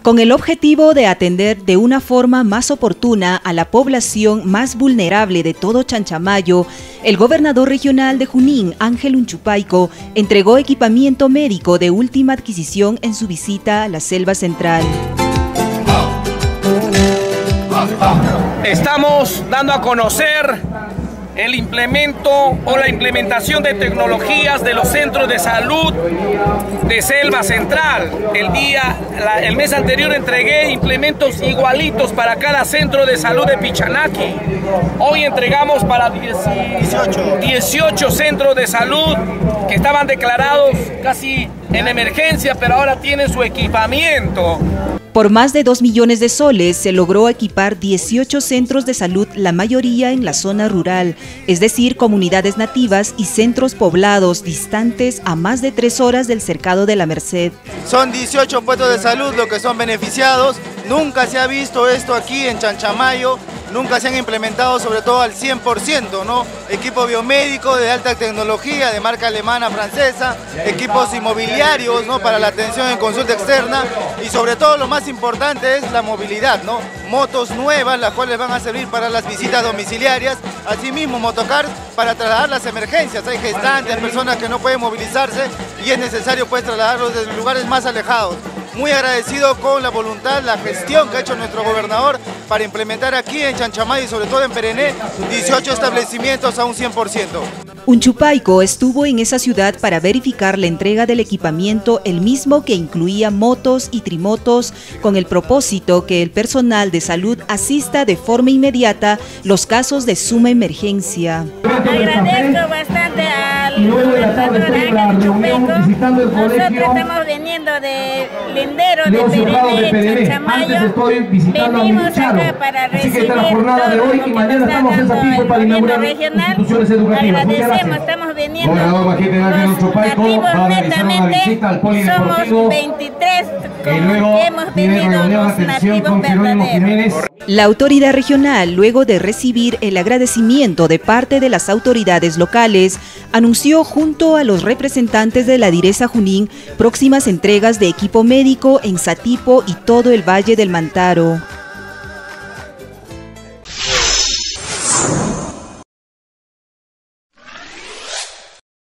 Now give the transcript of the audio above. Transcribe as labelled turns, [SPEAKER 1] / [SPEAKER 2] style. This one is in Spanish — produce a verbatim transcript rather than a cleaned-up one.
[SPEAKER 1] Con el objetivo de atender de una forma más oportuna a la población más vulnerable de todo Chanchamayo, el gobernador regional de Junín, Ángel Unchupaico, entregó equipamiento médico de última adquisición en su visita a la selva central.
[SPEAKER 2] Estamos dando a conocer el implemento o la implementación de tecnologías de los centros de salud de Selva Central. El día, la, el mes anterior entregué implementos igualitos para cada centro de salud de Pichanaki. Hoy entregamos para dieciocho centros de salud que estaban declarados casi en emergencia, pero ahora tienen su equipamiento.
[SPEAKER 1] Por más de dos millones de soles se logró equipar dieciocho centros de salud, la mayoría en la zona rural, es decir, comunidades nativas y centros poblados distantes a más de tres horas del cercado de la Merced.
[SPEAKER 3] Son dieciocho puestos de salud los que son beneficiados. Nunca se ha visto esto aquí en Chanchamayo, nunca se han implementado sobre todo al cien por ciento, ¿no? Equipo biomédico de alta tecnología de marca alemana, francesa, equipos inmobiliarios, ¿no? Para la atención en consulta externa y sobre todo lo más importante es la movilidad, ¿no? Motos nuevas, las cuales van a servir para las visitas domiciliarias, asimismo motocars para trasladar las emergencias. Hay gestantes, personas que no pueden movilizarse y es necesario pues trasladarlos desde lugares más alejados. Muy agradecido con la voluntad, la gestión que ha hecho nuestro gobernador para implementar aquí en Chanchamayo y sobre todo en Perené dieciocho establecimientos a un cien por ciento.
[SPEAKER 1] Unchupaico estuvo en esa ciudad para verificar la entrega del equipamiento, el mismo que incluía motos y trimotos, con el propósito que el personal de salud asista de forma inmediata los casos de suma emergencia.
[SPEAKER 4] Agradezco bastante al gobernador Ángel Unchupaico. Nosotros estamos viniendo de Lindero, de Perené, Chanchamayo. Venimos acá para recibir todo lo que nos está dando el gobierno regional. Agradecemos, estamos viniendo los nativos netamente, somos veintitrés como que hemos venido los nativos verdaderos.
[SPEAKER 1] La autoridad regional, luego de recibir el agradecimiento de parte de las autoridades locales, anunció junto a los representantes de la Direza Junín próximas entregas de equipo médico en Satipo y todo el Valle del Mantaro.